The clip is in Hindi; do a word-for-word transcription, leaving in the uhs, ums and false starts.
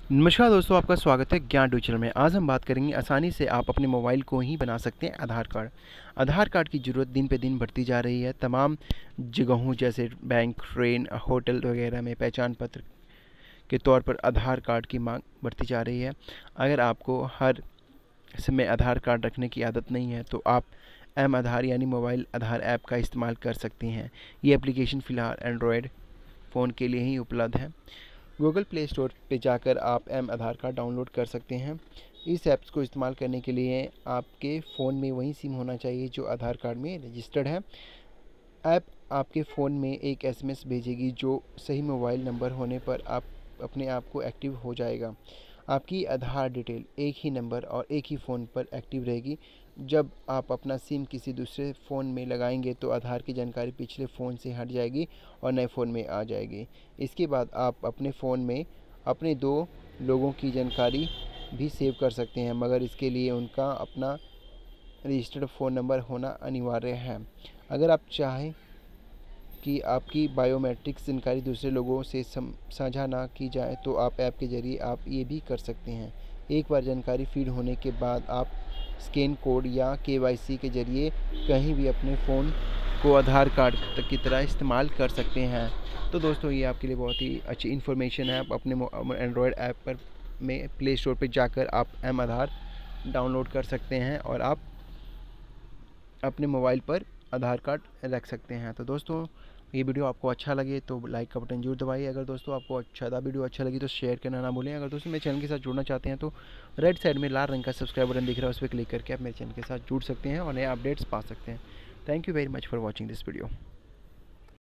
नमस्कार दोस्तों, आपका स्वागत है ज्ञान डिजिटल में। आज हम बात करेंगे आसानी से आप अपने मोबाइल को ही बना सकते हैं आधार कार्ड। आधार कार्ड की ज़रूरत दिन पे दिन बढ़ती जा रही है। तमाम जगहों जैसे बैंक, ट्रेन, होटल वगैरह में पहचान पत्र के तौर पर आधार कार्ड की मांग बढ़ती जा रही है। अगर आपको हर समय आधार कार्ड रखने की आदत नहीं है तो आप एम आधार यानी मोबाइल आधार ऐप का इस्तेमाल कर सकती हैं। ये एप्लीकेशन फ़िलहाल एंड्रॉयड फ़ोन के लिए ही उपलब्ध है। गूगल प्ले स्टोर पे जाकर आप एम आधार कार्ड डाउनलोड कर सकते हैं। इस ऐप्स को इस्तेमाल करने के लिए आपके फ़ोन में वही सिम होना चाहिए जो आधार कार्ड में रजिस्टर्ड है। ऐप आपके फ़ोन में एक एसएमएस भेजेगी जो सही मोबाइल नंबर होने पर आप अपने आप को एक्टिव हो जाएगा। आपकी आधार डिटेल एक ही नंबर और एक ही फ़ोन पर एक्टिव रहेगी। जब आप अपना सिम किसी दूसरे फ़ोन में लगाएंगे तो आधार की जानकारी पिछले फ़ोन से हट जाएगी और नए फ़ोन में आ जाएगी। इसके बाद आप अपने फ़ोन में अपने दो लोगों की जानकारी भी सेव कर सकते हैं, मगर इसके लिए उनका अपना रजिस्टर्ड फ़ोन नंबर होना अनिवार्य है। अगर आप चाहें कि आपकी बायोमेट्रिक्स जानकारी दूसरे लोगों से साझा ना की जाए तो आप ऐप के ज़रिए आप ये भी कर सकते हैं। एक बार जानकारी फीड होने के बाद आप स्कैन कोड या केवाईसी के ज़रिए कहीं भी अपने फ़ोन को आधार कार्ड की तरह इस्तेमाल कर सकते हैं। तो दोस्तों, ये आपके लिए बहुत ही अच्छी इन्फॉर्मेशन है। आप अपने एंड्रॉयड ऐप पर में प्ले स्टोर पर जाकर आप एम आधार डाउनलोड कर सकते हैं और आप अपने मोबाइल पर आधार कार्ड रख सकते हैं। तो दोस्तों, ये वीडियो आपको अच्छा लगे तो लाइक का बटन जरूर दबाइए। अगर दोस्तों आपको अच्छा था वीडियो अच्छा लगी तो शेयर करना ना भूलें। अगर दोस्तों मेरे चैनल के साथ जुड़ना चाहते हैं तो राइट साइड में लाल रंग का सब्सक्राइब बटन दिख रहा है, उस पर क्लिक करके आप मेरे चैनल के साथ जुड़ सकते हैं और नए अपडेट्स पा सकते हैं। Thank you very much for watching this video.